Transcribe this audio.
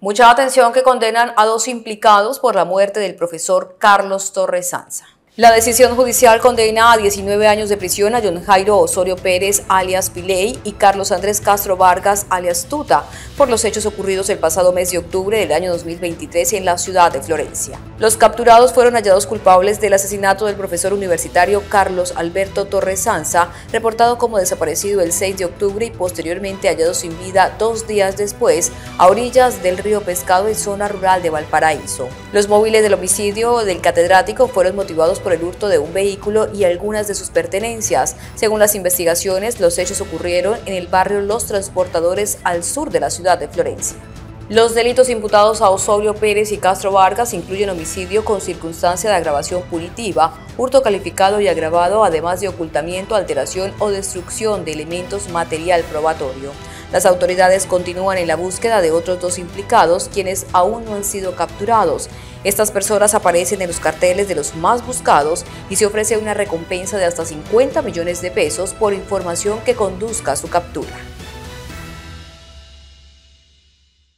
Mucha atención que condenan a dos implicados por la muerte del profesor Carlos Torres Sanza. La decisión judicial condena a 19 años de prisión a John Jairo Osorio Pérez, alias Piley, y Carlos Andrés Castro Vargas, alias Tuta, por los hechos ocurridos el pasado mes de octubre del año 2023 en la ciudad de Florencia. Los capturados fueron hallados culpables del asesinato del profesor universitario Carlos Alberto Torres Sanza, reportado como desaparecido el 6 de octubre y posteriormente hallado sin vida 2 días después a orillas del río Pescado en zona rural de Valparaíso. Los móviles del homicidio del catedrático fueron motivados por el hurto de un vehículo y algunas de sus pertenencias. Según las investigaciones, los hechos ocurrieron en el barrio Los Transportadores al sur de la ciudad de Florencia. Los delitos imputados a Osorio Pérez y Castro Vargas incluyen homicidio con circunstancia de agravación punitiva, hurto calificado y agravado, además de ocultamiento, alteración o destrucción de elementos material probatorio. Las autoridades continúan en la búsqueda de otros dos implicados, quienes aún no han sido capturados. Estas personas aparecen en los carteles de los más buscados y se ofrece una recompensa de hasta 50 millones de pesos por información que conduzca a su captura.